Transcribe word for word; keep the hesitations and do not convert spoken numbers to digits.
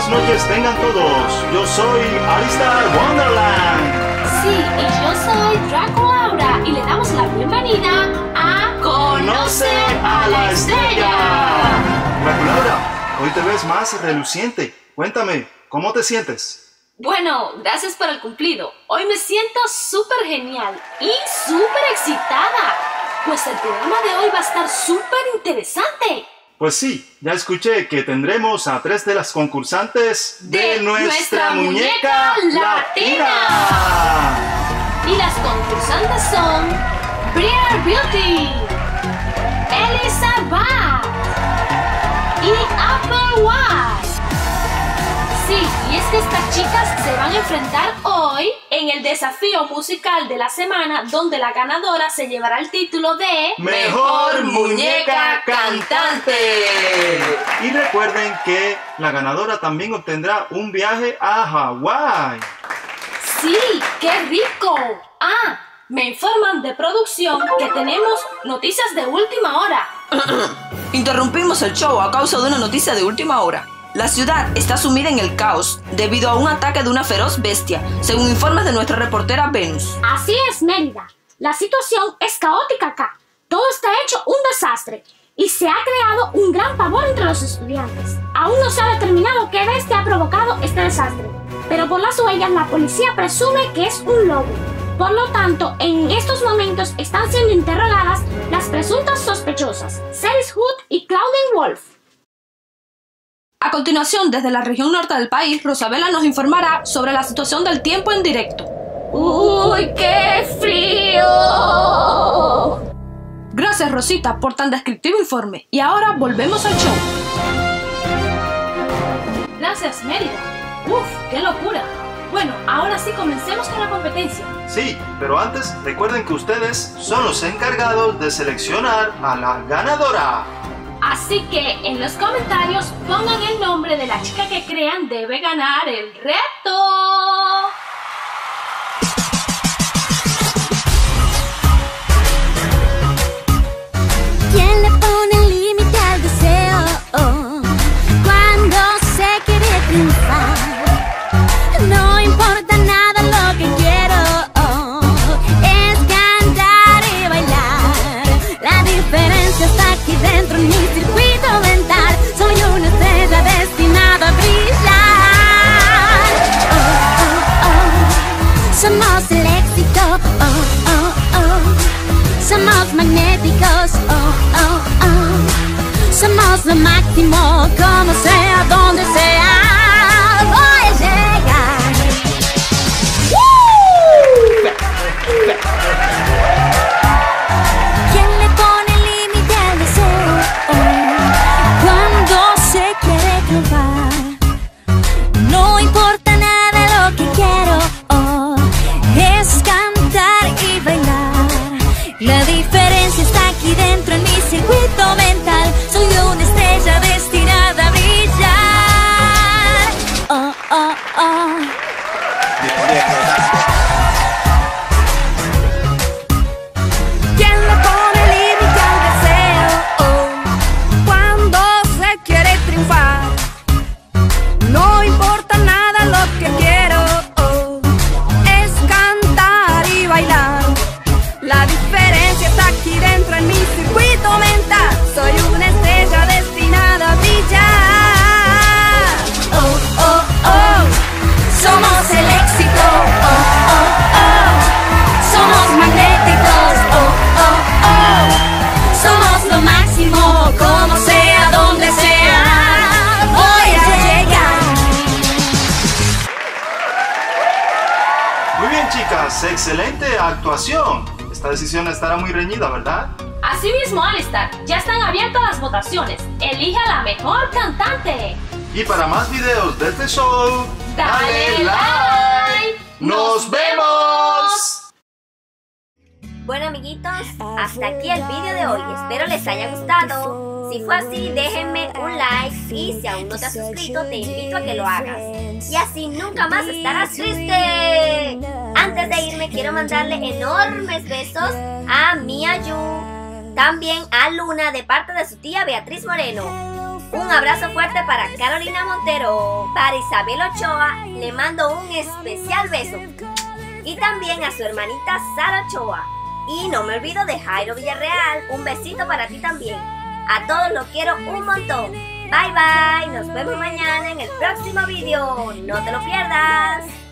buenas noches tengan todos. Yo soy Alistar Wonderland. Sí, y yo soy Draco Laura y le damos la bienvenida a Conoce a la Estrella. Draco Laura, hoy te ves más reluciente. Cuéntame, ¿cómo te sientes? Bueno, gracias por el cumplido. Hoy me siento súper genial y súper excitada, pues el programa de hoy va a estar súper interesante. Pues sí, ya escuché que tendremos a tres de las concursantes de, de nuestra, nuestra muñeca, muñeca latina. latina. Y las concursantes son Briar Beauty, Elisa Bat y Apple White. Sí, y es que estas chicas se van a enfrentar hoy en el desafío musical de la semana, donde la ganadora se llevará el título de Mejor Muñeca Cantante. Y recuerden que la ganadora también obtendrá un viaje a Hawái. ¡Sí! ¡Qué rico! Ah, me informan de producción que tenemos noticias de última hora. Interrumpimos el show a causa de una noticia de última hora. La ciudad está sumida en el caos debido a un ataque de una feroz bestia, según informes de nuestra reportera Venus. Así es, Mérida. La situación es caótica acá. Todo está hecho un desastre y se ha creado un gran pavor entre los estudiantes. Aún no se ha determinado qué bestia ha provocado este desastre, pero por las huellas la policía presume que es un lobo. Por lo tanto, en estos momentos están siendo interrogadas las presuntas sospechosas, Celis Hood y Claudine Wolf. A continuación, desde la región norte del país, Rosabela nos informará sobre la situación del tiempo en directo. ¡Uy, qué frío! Gracias, Rosita, por tan descriptivo informe. Y ahora volvemos al show. Gracias, Mérida. ¡Uf, qué locura! Bueno, ahora sí comencemos con la competencia. Sí, pero antes recuerden que ustedes son los encargados de seleccionar a la ganadora. Así que en los comentarios pongan el nombre de la chica que crean debe ganar el reto. ¿Quién le pone el límite al deseo cuando se quiere triunfar? No importa nada lo que quiero, es cantar y bailar. La diferencia está aquí dentro en mi circuito mental. Soy una estrella destinada a brillar. Oh, oh, oh. Somos el éxito. Oh, oh, oh. Somos magnéticos. Oh, oh, oh. Somos lo máximo, como sea, donde sea. Voy a llegar. ¡Woo! ¿Quién le pone el límite al deseo cuando se quiere triunfar? No importa nada lo que quiero, oh, es cantar y bailar. La diferencia está aquí dentro en mi circuito mental. Soy una estrella destinada a brillar. Oh, oh, oh. ¿Quién le pone el límite al deseo oh, cuando se quiere triunfar? No importa nada lo que quiero, oh, es cantar y bailar. La diferencia está aquí dentro en mi circuito mental. Soy una estrella destinada a brillar. Oh, oh, oh. Somos el éxito. Oh, oh, oh. Somos magnéticos. Oh, oh, oh. Somos lo máximo, como sea, donde sea. Voy a llegar. Muy bien, chicas, excelente actuación. Esta decisión estará muy reñida, ¿verdad? Así mismo, Alistar, ya están abiertas las votaciones. Elige a la mejor cantante. Y para más videos de este show, dale like. ¡Nos vemos! Bueno, amiguitos, hasta aquí el vídeo de hoy. Espero les haya gustado. Si fue así, déjenme un like. Y si aún no te has suscrito, te invito a que lo hagas. Y así nunca más estarás triste. Antes de irme, quiero mandarle enormes besos a Mia Yu. También a Luna de parte de su tía Beatriz Moreno. Un abrazo fuerte para Carolina Montero. Para Isabel Ochoa le mando un especial beso. Y también a su hermanita Sara Ochoa. Y no me olvido de Jairo Villarreal. Un besito para ti también. A todos los quiero un montón. Bye bye. Nos vemos mañana en el próximo video. No te lo pierdas.